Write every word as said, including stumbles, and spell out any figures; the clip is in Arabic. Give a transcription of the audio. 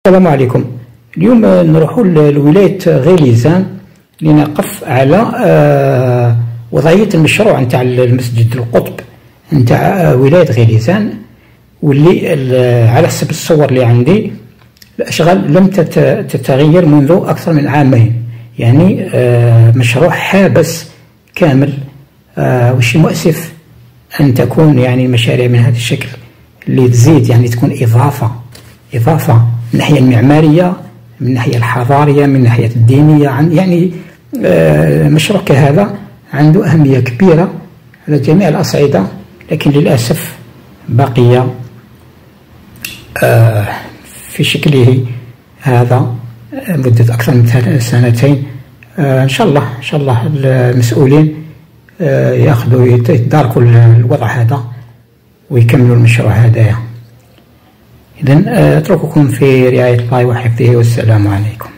السلام عليكم. اليوم نروحوا لولاية غليزان لنقف على وضعية المشروع نتاع المسجد القطب نتاع ولاية غليزان، واللي على حسب الصور اللي عندي الأشغال لم تتغير منذ أكثر من عامين، يعني مشروع حابس كامل. وشي مؤسف أن تكون يعني مشاريع من هذا الشكل اللي تزيد يعني تكون إضافة إضافة من الناحية المعمارية، من الناحية الحضارية، من الناحية الدينية. عن يعني مشروع كهذا عنده أهمية كبيرة على جميع الأصعدة، لكن للأسف بقي في شكله هذا مدة أكثر من سنتين. إن شاء الله إن شاء الله المسؤولين ياخذوا يتداركوا الوضع هذا ويكملوا المشروع هذايا. إذن أترككم في رعاية الله وحفظه، والسلام عليكم.